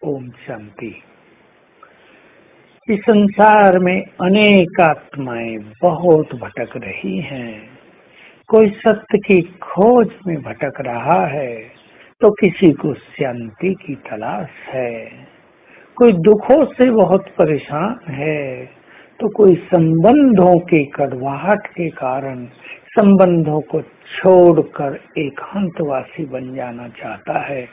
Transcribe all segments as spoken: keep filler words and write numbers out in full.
ओम शांति। इस संसार में अनेक आत्माएं बहुत भटक रही हैं। कोई सत्य की खोज में भटक रहा है तो किसी को शांति की तलाश है। कोई दुखों से बहुत परेशान है तो कोई संबंधों के कड़वाहट के कारण संबंधों को छोड़कर एकांतवासी बन जाना चाहता है।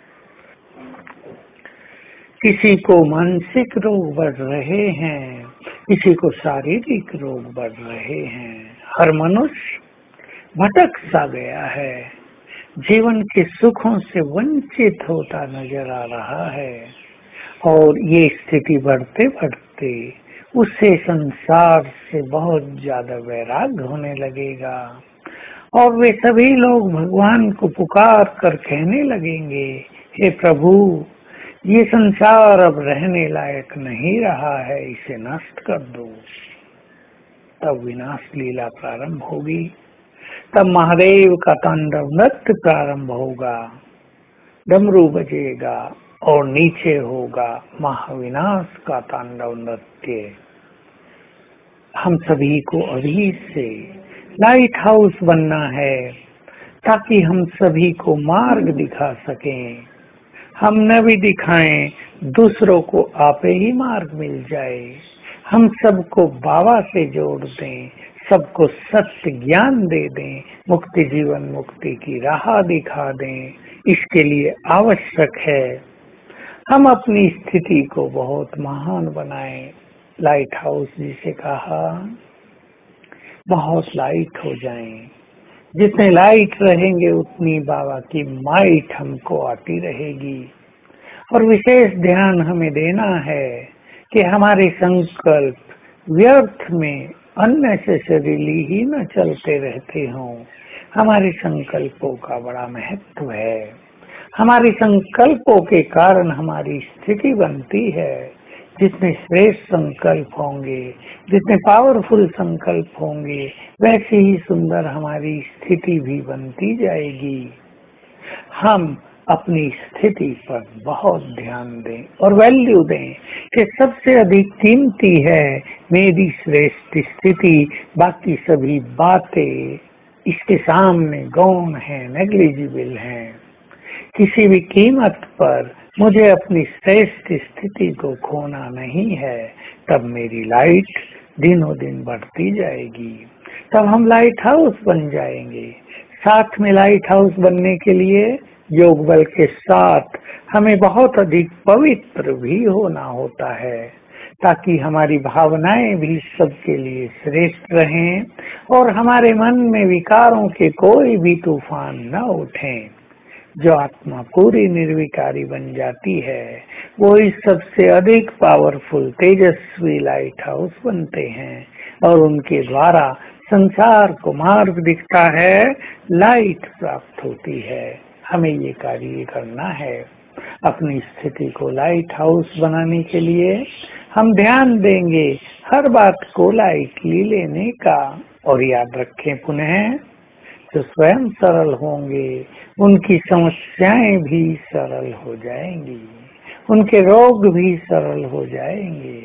किसी को मानसिक रोग बढ़ रहे हैं, किसी को शारीरिक रोग बढ़ रहे हैं। हर मनुष्य भटक सा गया है, जीवन के सुखों से वंचित होता नजर आ रहा है और ये स्थिति बढ़ते बढ़ते उससे संसार से बहुत ज्यादा वैराग्य होने लगेगा और वे सभी लोग भगवान को पुकार कर कहने लगेंगे, हे प्रभु, ये संसार अब रहने लायक नहीं रहा है, इसे नष्ट कर दो। तब विनाश लीला प्रारंभ होगी, तब महादेव का तांडव नृत्य प्रारंभ होगा, डमरू बजेगा और नीचे होगा महाविनाश का तांडव नृत्य। हम सभी को अभी से लाइट हाउस बनना है ताकि हम सभी को मार्ग दिखा सकें। हम न भी दिखाएं, दूसरों को आपे ही मार्ग मिल जाए। हम सबको बाबा से जोड़ दें, सबको सत्य ज्ञान दे दें, मुक्ति जीवन मुक्ति की राह दिखा दें। इसके लिए आवश्यक है हम अपनी स्थिति को बहुत महान बनाएं। लाइट हाउस जिसे कहा, बहुत लाइट हो जाएं। जितने लाइट रहेंगे उतनी बाबा की माइट हमको आती रहेगी। और विशेष ध्यान हमें देना है कि हमारे संकल्प व्यर्थ में अननेसेसरीली ही न चलते रहते हों। हमारे संकल्पों का बड़ा महत्व है। हमारे संकल्पों के कारण हमारी स्थिति बनती है। जितने श्रेष्ठ संकल्प होंगे, जितने पावरफुल संकल्प होंगे, वैसे ही सुंदर हमारी स्थिति भी बनती जाएगी। हम अपनी स्थिति पर बहुत ध्यान दें और वैल्यू दें कि सबसे अधिक कीमती है मेरी श्रेष्ठ स्थिति। बाकी सभी बातें इसके सामने गौण है, नेग्लिजिबल है। किसी भी कीमत पर मुझे अपनी श्रेष्ठ स्थिति को खोना नहीं है। तब मेरी लाइट दिनों दिन बढ़ती जाएगी, तब हम लाइट हाउस बन जाएंगे। साथ में लाइट हाउस बनने के लिए योग बल के साथ हमें बहुत अधिक पवित्र भी होना होता है ताकि हमारी भावनाएं भी सबके लिए श्रेष्ठ रहें और हमारे मन में विकारों के कोई भी तूफान न उठें। जो आत्मा पूरी निर्विकारी बन जाती है वो इस सबसे अधिक पावरफुल तेजस्वी लाइट हाउस बनते हैं और उनके द्वारा संसार को मार्ग दिखता है, लाइट प्राप्त होती है। हमें ये कार्य करना है। अपनी स्थिति को लाइट हाउस बनाने के लिए हम ध्यान देंगे हर बात को लाइटली लेने का। और याद रखें पुनः, जो स्वयं सरल होंगे उनकी समस्याएं भी सरल हो जाएंगी, उनके रोग भी सरल हो जाएंगे,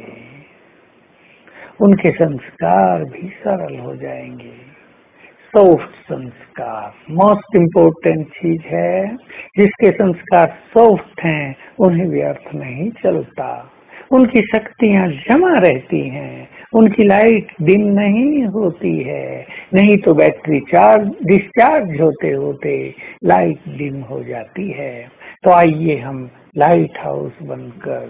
उनके संस्कार भी सरल हो जाएंगे। सॉफ्ट संस्कार मोस्ट इम्पोर्टेंट चीज है। जिसके संस्कार सॉफ्ट हैं उन्हें व्यर्थ नहीं चलता, उनकी शक्तियां जमा रहती हैं, उनकी लाइट डिम नहीं होती है। नहीं तो बैटरी चार्ज डिस्चार्ज होते होते लाइट डिम हो जाती है। तो आइए हम लाइट हाउस बनकर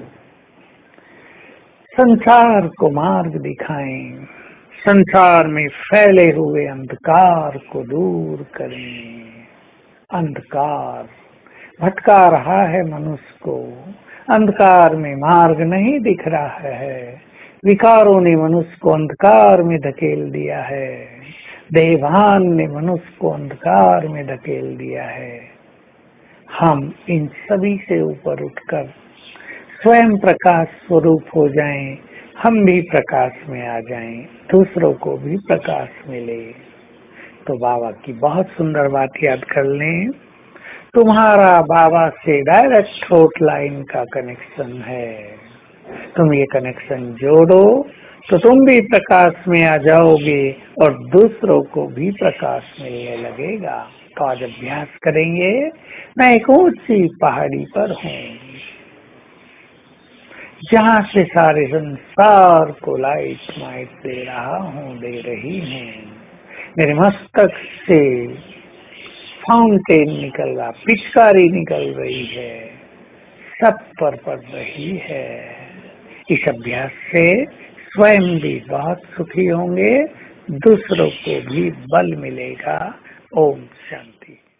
संसार को मार्ग दिखाएं, संसार में फैले हुए अंधकार को दूर करें। अंधकार भटका रहा है मनुष्य को, अंधकार में मार्ग नहीं दिख रहा है। विकारों ने मनुष्य को अंधकार में धकेल दिया है, देवान ने मनुष्य को अंधकार में धकेल दिया है। हम इन सभी से ऊपर उठकर स्वयं प्रकाश स्वरूप हो जाएं, हम भी प्रकाश में आ जाएं, दूसरों को भी प्रकाश मिले। तो बाबा की बहुत सुंदर बात याद कर लें, तुम्हारा बाबा से डायरेक्ट थ्रोट लाइन का कनेक्शन है। तुम ये कनेक्शन जोड़ो तो तुम भी प्रकाश में आ जाओगे और दूसरों को भी प्रकाश मिलने लगेगा। तो आज अभ्यास करेंगे। मैं एक ऊंची पहाड़ी पर हूँ जहाँ से सारे संसार को लाइट माइट दे रहा हूँ, दे रही हूँ। मेरे मस्तक से फाउंटेन निकल रहा, पिचकारी निकल रही है, सब पर पड़ रही है। इस अभ्यास से स्वयं भी बहुत सुखी होंगे, दूसरों को भी बल मिलेगा। ओम शांति।